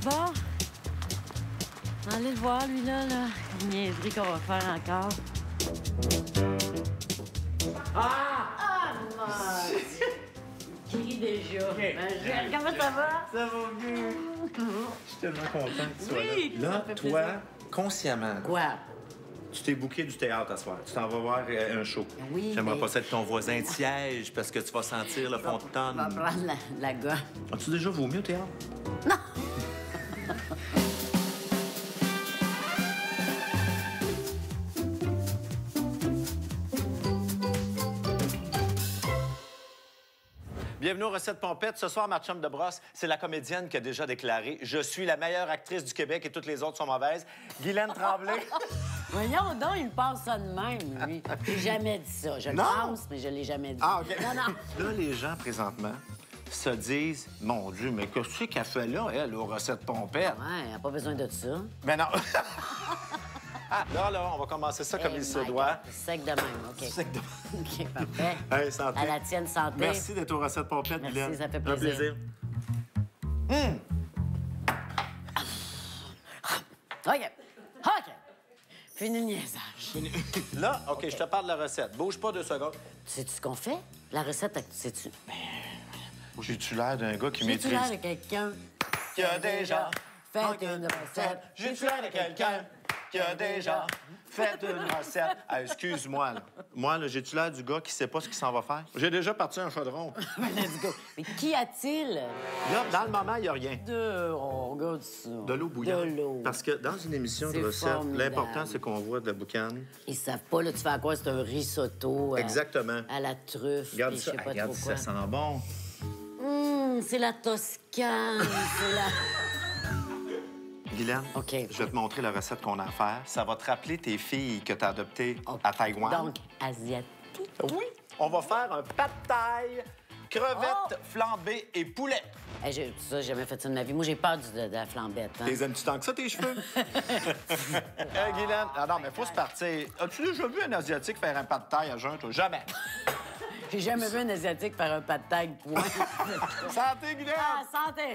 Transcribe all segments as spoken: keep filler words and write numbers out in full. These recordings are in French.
Bon. Allez le voir, lui, là, là. Une niaiserie qu'on va faire encore. Ah! Ah, mon Dieu! Crie déjà. Okay. Ben, je... Comment ça va? Ça va bien. Je suis tellement content que tu sois Oui, là. ça Là, fait toi, plaisir. consciemment, Quoi? tu t'es booké du théâtre à soir. Tu t'en vas voir euh, un show. Oui, J'aimerais mais- pas ça être ton voisin de siège parce que tu vas sentir le fond de On va tonne. prendre la, la gomme. As-tu déjà vomi au théâtre? Non! Bienvenue aux Recettes Pompettes. Ce soir, ma chum de brosse, c'est la comédienne qui a déjà déclaré « Je suis la meilleure actrice du Québec et toutes les autres sont mauvaises ». Guylaine Tremblay. Voyons donc, il me passe ça de même, lui. J'ai jamais dit ça. Je le Non? pense, mais je l'ai jamais dit. Ah, OK. Non, non. Là, les gens, présentement, se disent « Mon Dieu, mais qu'est-ce qu'elle fait là, elle, aux Recettes Pompettes? Ouais, elle a pas besoin de ça. » Mais non. Ah, là, là, on va commencer ça comme Hey il se my doit. God. Sec de même, OK. Sec de- OK, parfait. Hey, santé. À la tienne, santé. Merci d'être aux Recettes Pompettes, Merci, Guylaine. ça fait Un plaisir. plaisir. OK. OK. Fini le niaisage. Là, OK, je te parle de la recette. Bouge pas deux secondes. Sais-tu ce qu'on fait? La recette, sais-tu? J'ai-tu l'air d'un gars qui J'ai-tu maîtrise... l'air de quelqu'un Qui a déjà fait une recette? J'ai-tu l'air de quelqu'un qui a déjà fait une recette? Ah, excuse-moi, là. Moi, là, j'ai-tu l'air du gars qui sait pas ce qu'il s'en va faire? J'ai déjà parti un chaudron. Let's go. Mais qu'y a-t-il? Là, dans le moment, il n'y a rien. De... Oh, regarde ça. De l'eau bouillante. De l'eau. Parce que dans une émission de C'est recettes, formidable. l'important, c'est qu'on voit de la boucane. Ils savent pas, là, tu fais à quoi? C'est un risotto. euh, Exactement. À la truffe. Regarde puis je ça. sais pas Regarde, trop quoi. ça sent bon. Hum, c'est la Toscane. c'est la... Guylaine, OK. je vais te montrer la recette qu'on a à faire. Ça va te rappeler tes filles que tu as adoptées OK. à Taïwan. Donc, asiatique. Oui. On va faire un pad thaï, crevettes Oh! flambées et poulet. Hey, j'ai- ça, j'ai jamais fait ça de ma vie. Moi, j'ai peur du- de, de la flambette. Hein. T'es aimes-tu tant que ça, tes cheveux? Hey, Guylaine, ah non, mais faut se partir. As-tu déjà vu un Asiatique faire un pad thaï à jeun, toi? Jamais. J'ai jamais vu un Asiatique faire un pas de tag, point. Santé, Guylaine! Ah, santé!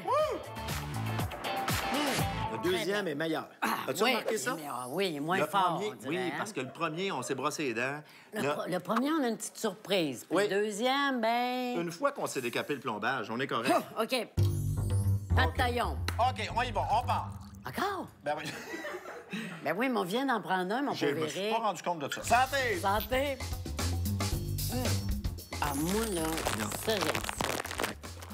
Le deuxième est meilleur. As-tu oui, remarqué ça? mais, ah, oui, il est moins Le fort, premier, on dirait, oui, hein? parce que le premier, on s'est brossé les dents. Le, Là, pro- le premier, on a une petite surprise. Puis Oui. Le deuxième, ben... une fois qu'on s'est décapé le plombage, on est correct. Oh, OK. Pas de taillon. OK, on y va, on part. Encore? Ben oui. Ben oui, mais on vient d'en prendre un, mon Je pauvre me suis Éric. pas rendu compte de ça. Santé! Santé! Hum. Ah, moi, là, ça, j'aime ça.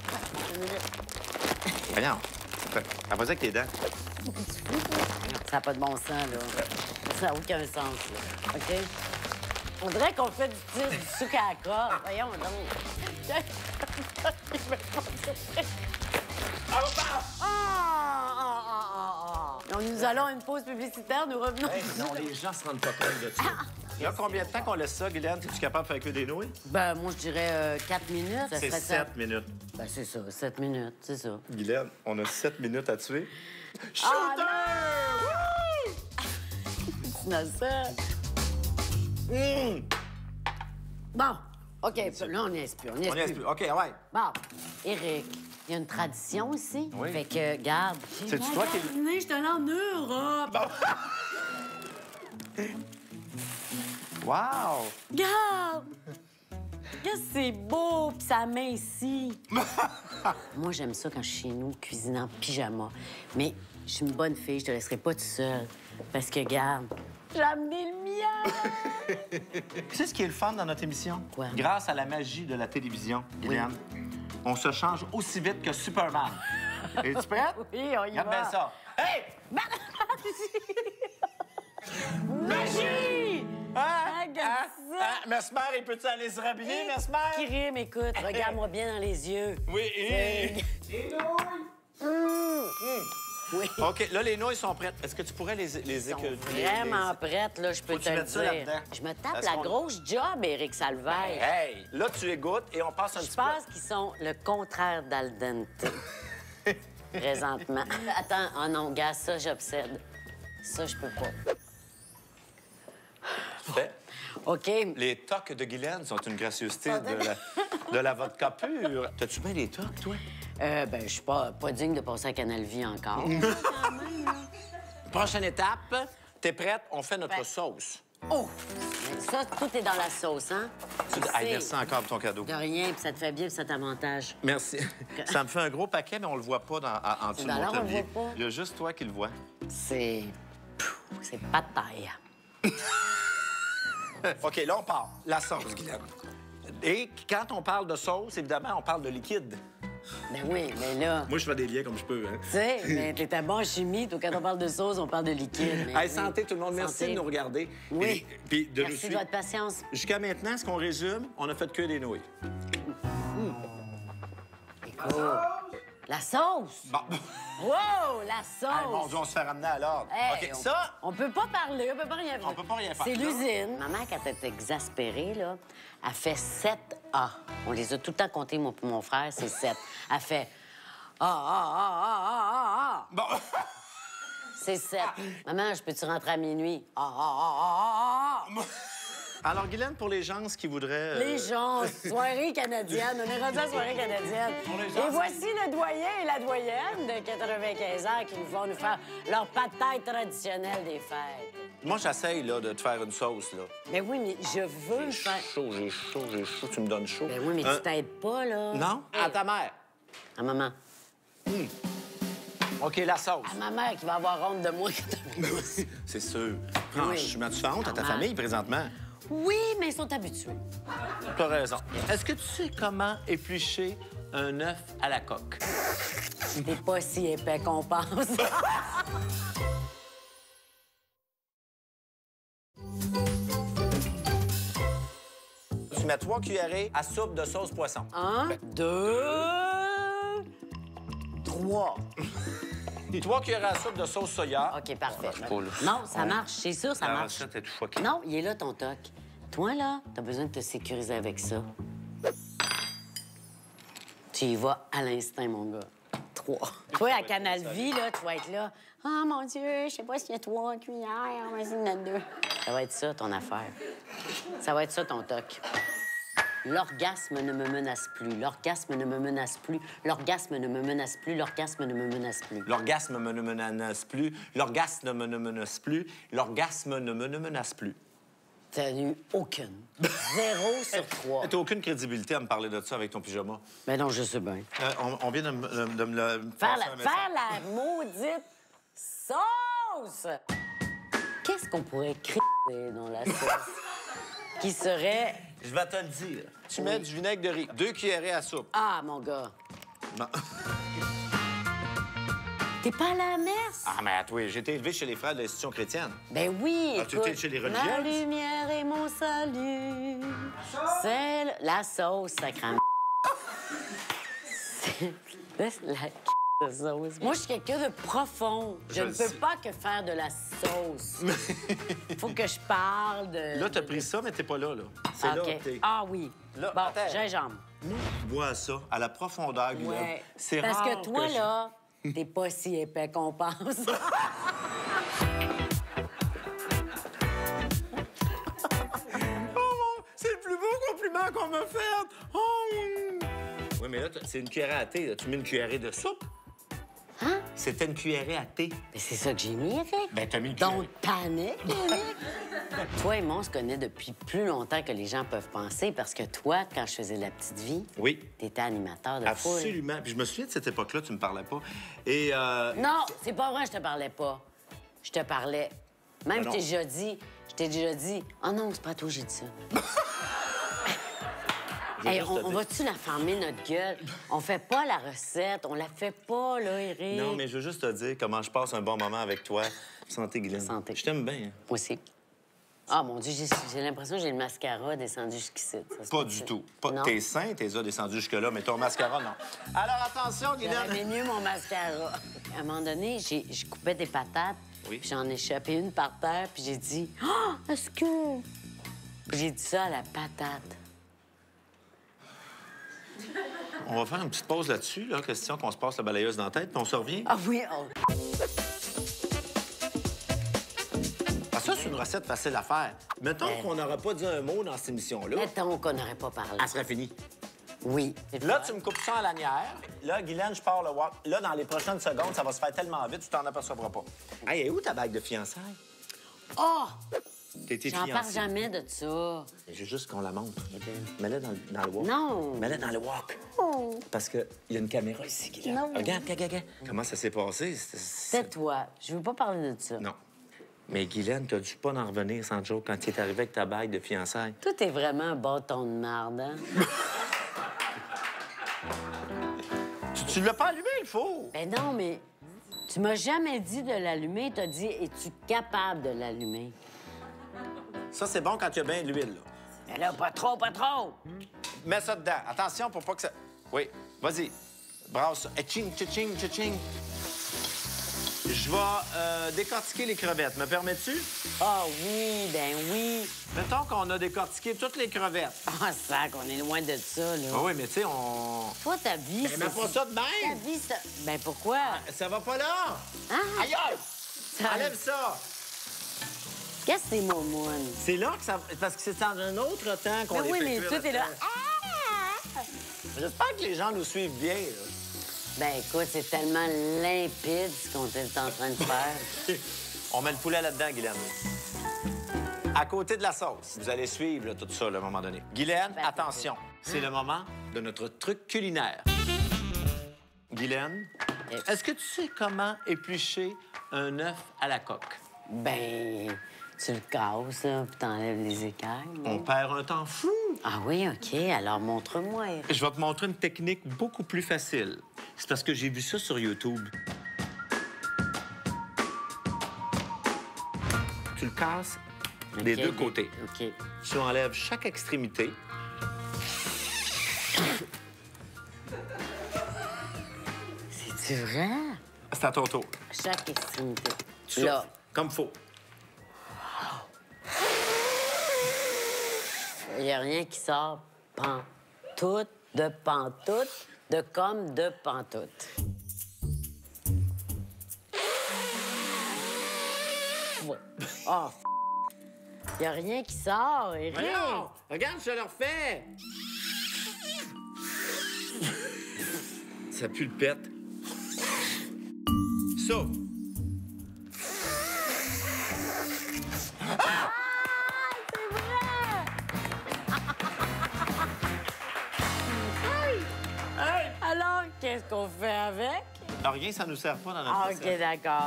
Voyons. Ah, vas-y avec tes dents. Ça n'a pas de bon sens, là. Ça n'a aucun sens, là. OK? On dirait qu'on fait du tir du sucre à la corde. Voyons donc. Ah, ah, ah, ah, ah. Nous allons à une pause publicitaire, nous revenons. Hey, non, les gens se rendent pas compte de ça. Là, combien de temps qu'on laisse ça, Guylaine? Es-tu capable de faire cuire des nouilles? Ben, moi, je dirais euh, quatre minutes. Ça C'est serait ça. sept minutes. Ben, c'est ça, sept minutes, c'est ça. Guylaine, on a sept minutes à tuer. Shooter! Ah, C'est innocent. Mmh! Bon, OK, là, on n'y est plus, on n'y On y est reste plus. plus. OK, ouais. Bon, Éric, il y a une tradition ici. Oui. Fait que, garde. C'est-tu toi qui- Je suis allée en Europe. Wow! Regarde! Regarde, c'est beau, pis ça ici. Moi, j'aime ça quand je suis chez nous, cuisiner en pyjama. Mais je suis une bonne fille, je te laisserai pas toute seule. Parce que, regarde, j'ai amené le mien! Tu sais ce qui est le fun dans notre émission? Quoi? Grâce à la magie de la télévision, Guylaine, on se change aussi vite que Superman. Es-tu prête? Oui, on y Regarde va. bien ça. Hey! Magie! Hein? Regarde Hein? ça! Hein? Mesmer, il peut-tu aller se rhabiller, Mesmer? Qui rime, écoute, regarde-moi bien dans les yeux. Oui. C'est- Oui. OK, là, les nouilles sont prêtes. Est-ce que tu pourrais les, les Ils sont équilibrer? vraiment prêtes, là, je peux Faut que te tu le mettes ça dire. là-dedans. Je me tape Est-ce la qu'on- grosse job, Éric Salvaire. Hey! Là, tu égouttes et on passe un Je petit peu. pense qu'ils sont le contraire d'al dente. Présentement. Attends, oh non, gars, ça, j'obsède. Ça, je peux pas. Fait. OK. Les tocs de Guylaine sont une gracieuseté de la, de la vodka pure. T'as-tu bien des tocs, toi? Euh, ben, je suis pas, pas digne de passer à Canal Vie encore. Prochaine étape, t'es prête? On fait notre Ben. sauce. Oh! Mais ça, tout est dans la sauce, hein? Tu- Tu Hey, sais, merci encore pour ton cadeau. De rien, puis ça te fait bien, puis ça t'avantage. Merci. Ça me fait un gros paquet, mais on le voit pas dans, en, en dessous de Dans mon l'air, on le tablier. voit pas. Il y a juste toi qui le vois. C'est... Pfff, c'est pas de taille. OK, là, on part. La sauce, Guylaine. Et quand on parle de sauce, évidemment, on parle de liquide. Ben oui, mais là... Moi, je fais des liens comme je peux, hein. Tu sais, mais t'es un bon en chimie. Toi, quand on parle de sauce, on parle de liquide. Mais Hey, oui. santé, tout le monde. Merci Santé. de nous regarder. Oui. Et- puis de nous Merci de suivre. votre patience. Jusqu'à maintenant, ce qu'on résume, on a fait que des nouilles. Écoute, la sauce! Bon. Wow, la sauce! Hey, mon Dieu, on se fait ramener à l'ordre. Hey, OK, on, ça... On peut pas parler, on peut pas rien faire. On peut pas rien faire. C'est Là. l'usine. Ma mère, quand elle est exaspérée, là, elle fait sept A. On les a tout le temps comptés, moi et mon frère, c'est sept. Elle fait A, A, A, A, A, A, A. Bon. C'est sept. Maman, je peux-tu rentrer à minuit? A, A, A, A, A, A. Alors, Guylaine, pour les gens qui voudraient... euh, Les gens, soirée canadienne. On est rendu à soirée canadienne. les gens, Et voici le doyen et la doyenne de quatre-vingt-quinze ans qui nous vont nous faire leur pataille traditionnelle des fêtes. Moi, j'essaye, là, de te faire une sauce, là. Mais oui, mais je veux le J'ai faire. chaud, j'ai chaud, j'ai chaud. Tu me donnes chaud. Ben oui, mais Hein? tu t'aides pas, là. Non? À ta mère. À maman. OK, la sauce. À ma mère qui va avoir honte de moi quand t'as- C'est sûr. Franchement, tu fais honte à ta Normal. famille, présentement. Oui, mais ils sont habitués. T'as raison. Est-ce que tu sais comment éplucher un œuf à la coque? T'es pas si épais qu'on pense. Tu mets trois cuillerées à soupe de sauce poisson. Un, deux, trois. Trois cuillerées à soupe de sauce soya. OK, parfait. Ça marche pas, là. Non, ça marche, c'est sûr, ça La marche. recette est tout choquée. Non, il est là, ton toc. Toi, là, t'as besoin de te sécuriser avec ça. Tu y vas à l'instinct, mon gars. Trois. Toi, à Canal Vie, là, tu vas être là. « Ah, mon Dieu, je sais pas s'il y a trois cuillères. Vas-y, il y en a deux. » Ça va être ça, ton affaire. Ça va être ça, ton toc. L'orgasme ne me menace plus. L'orgasme ne me menace plus. L'orgasme ne me menace plus. L'orgasme ne me menace plus. L'orgasme me ne menace plus. L'orgasme ne me ne menace plus. L'orgasme ne me ne menace plus. T'as eu aucune. Zéro sur trois. T'as aucune crédibilité à me parler de ça avec ton pyjama. Mais non, je sais bien. Euh, on, on vient de, me- de me le... Faire passer la, un message. faire la maudite sauce! Qu'est-ce qu'on pourrait créer dans la sauce? Qui serait... Je vais te le dire. Tu mets du vinaigre de riz. Deux cuillerées à soupe. Ah, mon gars. Non. T'es pas à la messe? Ah, mais à toi, j'ai été élevé chez les frères de l'institution chrétienne. Ben oui, Ah, tu écoute, étais chez les ma religieuses? lumière et mon salut, c'est le- la sauce, sacrament. C'est la de sauce. Moi, je suis quelqu'un de profond. Je, Je ne le peux sais. pas que faire de la sauce. Faut que je parle de... Là, t'as pris ça, mais t'es pas là, là. C'est OK. là que t'es... Ah oui. Là, bon, attends. gingembre. Je bois ça à la profondeur, Guylaine. Ouais. C'est Parce rare que toi, je- là, t'es pas si épais qu'on pense. Oh, c'est le plus beau compliment qu'on m'a fait! Oh! Oui, mais là, t'as- c'est une cuillerée à thé. Là. Tu mets une cuillerée de soupe. Hein? C'était une cuillerée à thé. Mais c'est ça que j'ai mis, Eric. Ben, t'as mis une Donc, panique, Eric. Toi et moi, on se connaît depuis plus longtemps que les gens peuvent penser parce que toi, quand je faisais La Petite Vie, Oui. t'étais animateur de foule. Absolument. Puis je me souviens de cette époque-là, tu me parlais pas. Et euh, Non, c'est pas vrai, je te parlais pas. Je te parlais. Même, Ben je non. t'ai déjà dit, je t'ai déjà dit, oh non, c'est pas à toi que j'ai dit ça. je vais Hey, juste on te on dire- va-tu la fermer, notre gueule? On fait pas la recette, on la fait pas, là, Eric. Non, mais je veux juste te dire comment je passe un bon moment avec toi. Santé, Guylaine. Santé. Je t'aime bien. hein. Moi aussi. Ah, mon Dieu, j'ai j'ai l'impression que j'ai le mascara descendu jusqu'ici. Ça se Pas peut-tu? du tout. Pas... Non. Tes seins, t'es as descendus jusque-là, mais ton mascara, non. Alors, attention, J'aurais Guylaine. aimé mieux mon mascara. À un moment donné, j'ai- je coupais des patates, Oui. puis j'en ai échappé une par terre, puis j'ai dit « Ah, est-ce que... » Puis j'ai dit ça à la patate. On va faire une petite pause là-dessus, là, question qu'on se passe la balayeuse dans la tête, puis on se revient. Ah oui, oh. Ah, ça, c'est une recette facile à faire. Mettons Euh. qu'on n'aura pas dit un mot dans cette émission-là, Mettons qu'on n'aurait pas parlé. elle serait finie. Oui. Là, tu me coupes ça en lanière. Là, Guylaine, je pars le wok. Là, dans les prochaines secondes, ça va se faire tellement vite, tu t'en apercevras pas. Hey, est où ta bague de fiançailles? Oh! T'étais J'en parle fiancée. jamais de ça. J'ai juste qu'on la montre. Mets-la dans, le- dans le wok. Non. Mets-la dans le wok. Oh. Parce qu'il y a une caméra ici, Guylaine. Non. Regarde, regarde, regarde. Comment ça s'est passé? C'est- c'est- Tais-toi. Je veux pas parler de ça. Non. Mais Guylaine, t'as dû pas en revenir sans joke quand tu es arrivé avec ta bague de fiançailles. Toi, t'es vraiment un bâton de marde, hein? Tu, tu l'as pas allumé, il faut. Ben non, mais tu m'as jamais dit de l'allumer. T'as dit, es-tu capable de l'allumer? Ça, c'est bon quand il y a bien de l'huile, là. Mais là, pas trop, pas trop! Mets ça dedans. Attention pour pas que ça... Oui, vas-y. Brasse ça. Etching, tching, tching. Je vais euh, décortiquer les crevettes. Me permets-tu? Ah oui, ben oui. Mettons qu'on a décortiqué toutes les crevettes. Ah, sac, on est loin de ça, là. Ah oui, mais tu sais, on... Toi, ta vie, Ben, mets pas ça de Ta même! vie, ça... Ben pourquoi? Ça va pas là! Hein? Aïe, aïe! Ça- Enlève ça! Qu'est-ce que c'est, momoune? C'est là que ça... Parce que c'est dans un autre temps qu'on Ben les oui, fait mais cuire tout est là. là-dedans. Ah! J'espère que les gens nous suivent bien, là. Ben écoute, c'est tellement limpide ce qu'on est en train de faire. On met le poulet là-dedans, Guylaine. À côté de la sauce. Vous allez suivre là, tout ça là, à un moment donné. Guylaine, Ben, attention. C'est le moment de notre truc culinaire. Guylaine, est-ce que tu sais comment éplucher un œuf à la coque? Ben, tu le casses, là, puis t'enlèves les écailles. On perd un temps fou. Ah oui, OK. Alors, montre-moi. Je vais te montrer une technique beaucoup plus facile. C'est parce que j'ai vu ça sur YouTube. Tu le casses des OK, deux côtés. OK. Tu enlèves chaque extrémité. C'est-tu vrai? C'est à ton tour. Chaque extrémité. Tu Là. souffles, comme faut. Il n'y a rien qui sort pantoute, de pantoute, de comme de pantoute. Ouais. Oh, il n'y a rien qui sort, Éric. Voyons! Regarde, je le refais! Ça pue le pète. Souffle. Ah, c'est vrai! Hey! Alors, qu'est-ce qu'on fait avec? Non, rien, ça nous sert pas dans notre Ah, recette. OK, d'accord.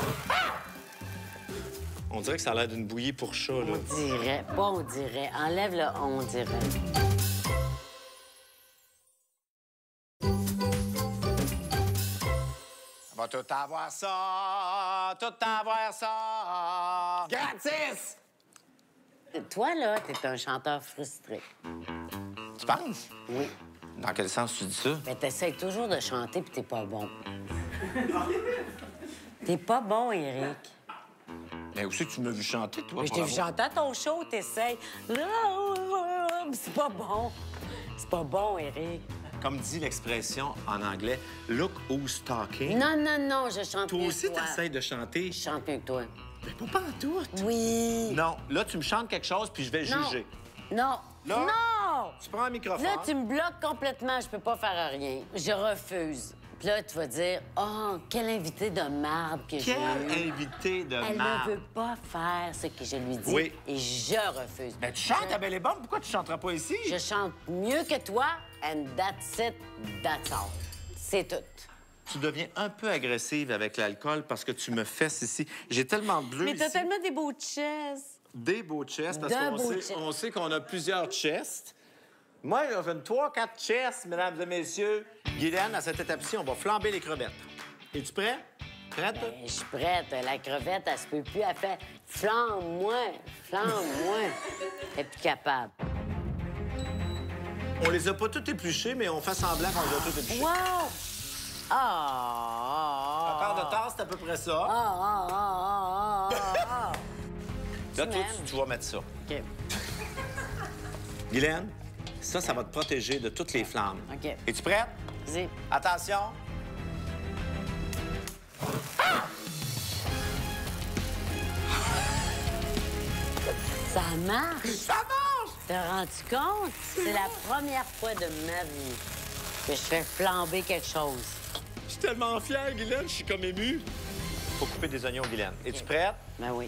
On dirait que ça a l'air d'une bouillie pour chat, là. On dirait, pas on dirait. Enlève le on dirait. On va tout avoir ça, tout avoir ça. Gratis! Toi, là, t'es un chanteur frustré. Tu penses? Oui. Dans quel sens tu dis ça? Mais t'essayes toujours de chanter puis t'es pas bon. T'es pas bon, Éric. Mais aussi, tu m'as vu chanter, toi. Mais je pour t'ai vu l'amour. chanter à ton show, t'essayes. C'est pas bon. C'est pas bon, Éric. Comme dit l'expression en anglais, look who's talking. Non, non, non, je chante Toi mieux aussi, que toi. t'essayes de chanter. Je chante mieux que toi. Mais pas pantoute. Oui. Non, là, tu me chantes quelque chose, puis je vais Non. juger. Non. Là? Non! Tu prends un microphone. Là, tu me bloques complètement. Je peux pas faire rien. Je refuse. Puis là, tu vas dire, oh, quel invité de marde que j'ai Quel eu. invité de Elle marde. ne veut pas faire ce que je lui dis. Oui. Et je refuse. Ben, tu chantes à Belle et Bonne, pourquoi tu chanteras pas ici? Je chante mieux que toi, and that's it, that's all. C'est tout. Tu deviens un peu agressive avec l'alcool parce que tu me fesses ici. J'ai tellement de bleu Mais t'as ici. tellement des beaux chests. Des beaux chests, parce De qu'on beaux sait, chests. on sait qu'on a plusieurs chests. Moi, j'ai une trois, quatre chests, mesdames et messieurs. Guylaine, à cette étape-ci, on va flamber les crevettes. Es-tu prêt? Prête? Ben, je suis prête. La crevette, elle se peut plus. Elle fait flamme-moi, flamme-moi. Elle est plus capable. On les a pas toutes épluchées, mais on fait semblant qu'on les a toutes épluchées. Wow! Ah! Un quart de tasse, c'est à peu près ça. Ah, ah, ah, ah, ah, ah. Là, toi, m'aimes. tu, tu vas mettre ça. OK, Guylaine, ça, ça va te protéger de toutes les flammes. OK. Es-tu prête? vas-y. Attention. Ça marche! Ça marche! T'as rendu compte? C'est la première fois de ma vie que je fais flamber quelque chose. Je suis tellement fier, Guylaine, je suis comme ému. Faut couper des oignons, Guylaine. Es-tu prête? Ben oui.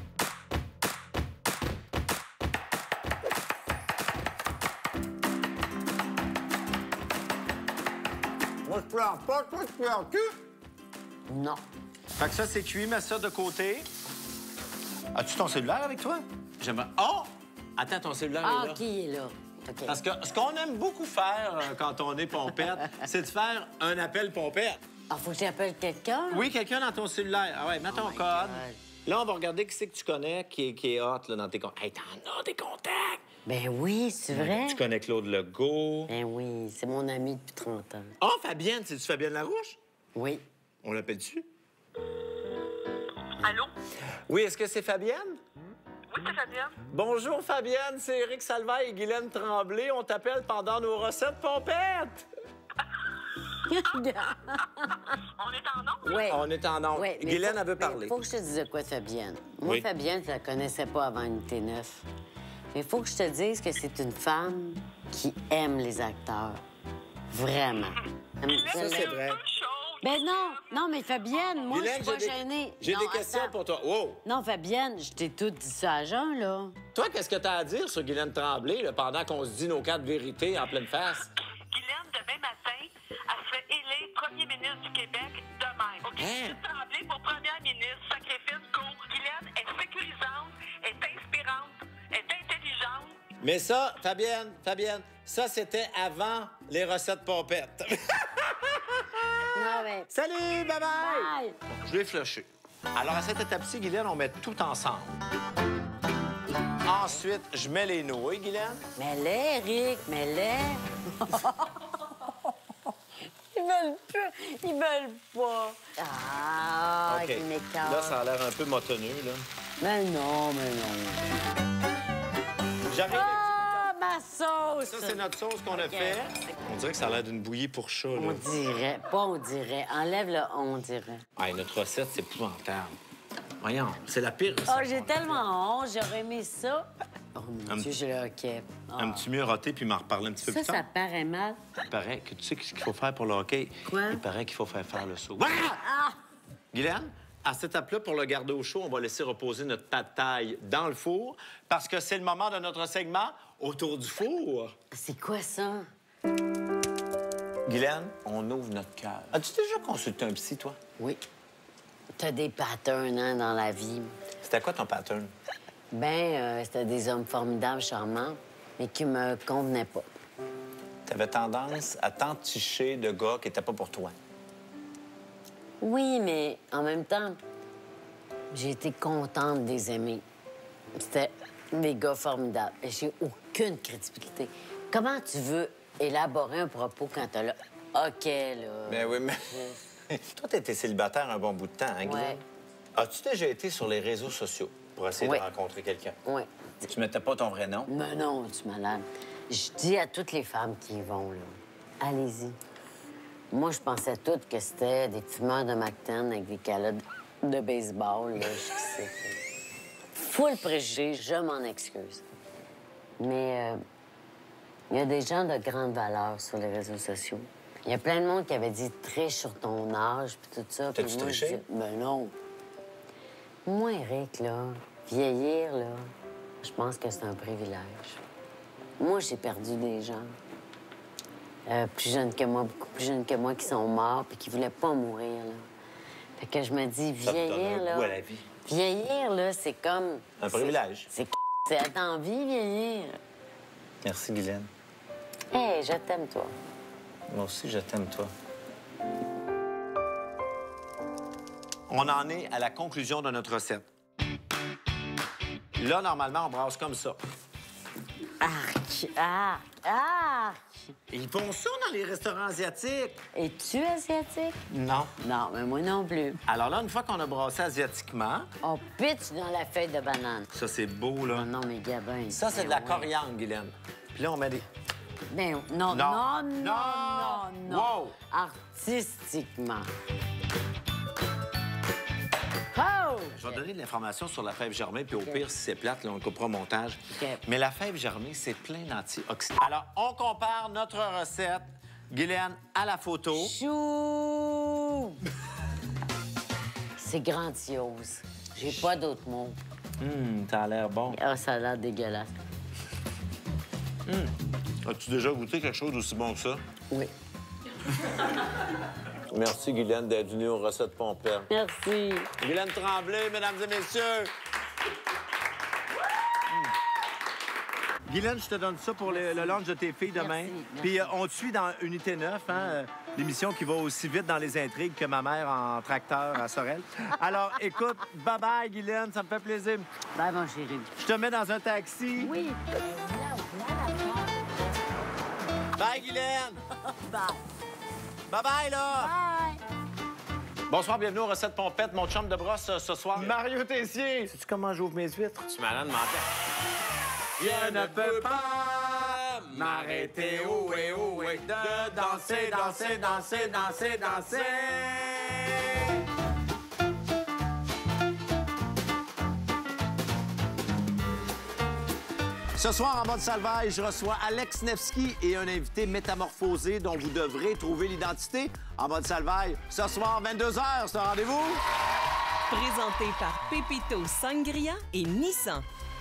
Moi, je pleure pas. Toi, tu pleures-tu? Non. Fait que ça, c'est cuit. Mets ça de côté. As-tu ton cellulaire avec toi? J'aimerais... Oh! Attends, ton cellulaire Ah, est là. qui est là? OK. Parce que ce qu'on aime beaucoup faire euh, quand on est pompette, c'est de faire un appel pompette. Ah, faut que j'appelle quelqu'un? Oui, quelqu'un dans ton cellulaire. Ah ouais, mets ton my code. God. Là, on va regarder qui c'est que tu connais qui est, qui est hot là, dans tes contacts. Hey, t'en as des contacts! Ben oui, c'est vrai? Tu connais Claude Legault. Ben oui, c'est mon ami depuis trente ans. Oh, Fabienne, c'est-tu Fabienne Larouche? Oui. On l'appelle-tu? Allô? Oui, est-ce que c'est Fabienne? Oui, c'est Fabienne. Bonjour, Fabienne, c'est Éric Salvaille et Guylaine Tremblay. On t'appelle pendant nos recettes pompettes. On est en ondes? Oui. On est en ondes. Ouais, mais Guylaine, faut- elle veut mais parler. Faut que je te dise de quoi de Fabienne. Moi, Oui. Fabienne, je la connaissais pas avant Unité neuf. Mais il faut que je te dise que c'est une femme qui aime les acteurs. Vraiment. Ça, c'est vrai. Ben non, non, mais Fabienne, moi, je Guylaine, suis pas j'ai des- gênée. J'ai Non, des questions attends. pour toi. Wow! Non, Fabienne, je t'ai tout dit ça à jeun, là. Toi, qu'est-ce que t'as à dire sur Guylaine Tremblay là, pendant qu'on se dit nos quatre vérités en pleine face? Guylaine, demain matin, elle se fait élire premier ministre du Québec demain. OK? Hein? Tremblay pour première ministre, sacrifice, go. Guylaine est sécurisante, est inspirante, est intelligente. Mais ça, Fabienne, Fabienne, ça, c'était avant les recettes pompettes. Non, mais... Salut, bye-bye! Bye! Je vais flusher. Alors, à cette étape-ci, Guylaine, on met tout ensemble. Ensuite, je mets les nouilles, Guylaine. Mais les, Eric, mais les... Ils veulent plus, ils veulent pas. Ah, OK. ils m'écœurent. Là, ça a l'air un peu motonneux, là. Mais non, mais non. J'arrive. Ah, ma sauce! Ça, c'est notre sauce qu'on a OK. fait. On dirait que ça a l'air d'une bouillie pour chat, là. On dirait, pas on dirait. Enlève le on dirait. Ah, notre recette, c'est épouvantable. Voyons, c'est la pire recette. Oh, j'ai tellement honte, j'aurais aimé ça. Oh mon Un Dieu, petit- j'ai le hockey. Ah. Un petit mieux roté, puis m'en reparler un petit peu Ça, plus tard. ça paraît mal. Il paraît que tu sais ce qu'il faut faire pour le hockey? Quoi? Il paraît qu'il faut faire faire le saut. Ah! Guylaine, à cette étape-là, pour le garder au chaud, on va laisser reposer notre pâte taille dans le four parce que c'est le moment de notre segment autour du four. C'est quoi ça? Guylaine, on ouvre notre cœur. As-tu déjà consulté un psy, toi? Oui. T'as des patterns, hein, dans la vie. C'était quoi ton pattern? Ben, euh, c'était des hommes formidables, charmants, mais qui me convenaient pas. T'avais tendance à t'enticher de gars qui n'étaient pas pour toi. Oui, mais en même temps, j'ai été contente de les aimer. C'était des gars formidables. Et j'ai aucune crédibilité. Comment tu veux élaborer un propos quand t'as le OK, là? Ben oui, mais... Toi, t'étais célibataire un bon bout de temps, hein, Guylaine? Ouais. As-tu déjà été sur les réseaux sociaux pour essayer Oui. de rencontrer quelqu'un? Oui. Tu mettais pas ton vrai nom? Mais non, tu es malade. Je dis à toutes les femmes qui y vont, là, allez-y. Moi, je pensais toutes que c'était des fumeurs de McTen avec des calottes de baseball, là, je sais. Full préjugé, je m'en excuse. Mais euh, il y a des gens de grande valeur sur les réseaux sociaux. Il y a plein de monde qui avait dit « triche sur ton âge », puis tout ça. T'as-tu puis moi, je triché? dis, ben non. Moi, Eric, là, vieillir, là, je pense que c'est un privilège. Moi, j'ai perdu des gens. Euh, plus jeunes que moi, beaucoup plus jeunes que moi, qui sont morts puis qui voulaient pas mourir, là. Fait que je me dis, Ça te donne vieillir, un là... goût à la vie. Vieillir, là, c'est comme... Un c'est- privilège. C'est c'est être en vie, vieillir. Merci, Guylaine. Hé, je t'aime, toi. Moi aussi, je t'aime, toi. On en est à la conclusion de notre recette. Là, normalement, on brasse comme ça. Arc, arc, arc. Ils font ça dans les restaurants asiatiques. Es-tu asiatique? Non. Non, mais moi non plus. Alors là, une fois qu'on a brassé asiatiquement, On pitch dans la feuille de banane. ça, c'est beau, là. Oh non, mais Gabin. Ça, c'est de ben la ouais. coriandre, Guylaine. Puis là, on met des... Ben non, non, Non. non, non, Non. non. Wow. Artistiquement. Oh! Je vais donner de l'information sur la fève germée, puis au pire, si c'est plate, là, on le coupera au montage. OK. Mais la fève germée, c'est plein d'antioxydants. Alors, on compare notre recette, Guylaine, à la photo. Chou! C'est grandiose. J'ai pas d'autres mots. Hum, ça a l'air bon. Ah, ça a l'air dégueulasse. As-tu déjà goûté quelque chose d'aussi bon que ça? Oui. Merci, Guylaine, d'être venue aux recettes pompettes. Merci. Guylaine Tremblay, mesdames et messieurs. Mm. Guylaine, je te donne ça pour le, le lunch de tes filles demain. Merci, merci. Puis euh, on te suit dans Unité neuf, hein, euh, l'émission qui va aussi vite dans les intrigues que ma mère en tracteur à Sorel. Alors, écoute, bye-bye, Guylaine, ça me fait plaisir. Bye, mon chéri. Je te mets dans un taxi. Oui. Bye, Guylaine. Bye. Bye-bye, là. Bye. Bonsoir, bienvenue aux recettes pompettes. Mon chum de brosse euh, ce soir. Mario Tessier. Sais-tu comment j'ouvre mes huîtres? Tu malade mentais. Je ne peux pas m'arrêter, oh et oh et de danser, danser, danser, danser, danser. Ce soir, en mode salvaille, je reçois Alex Nevsky et un invité métamorphosé dont vous devrez trouver l'identité. En mode salvaille, ce soir, vingt-deux heures, c'est un rendez-vous. Présenté par Pépito Sangria et Nissan.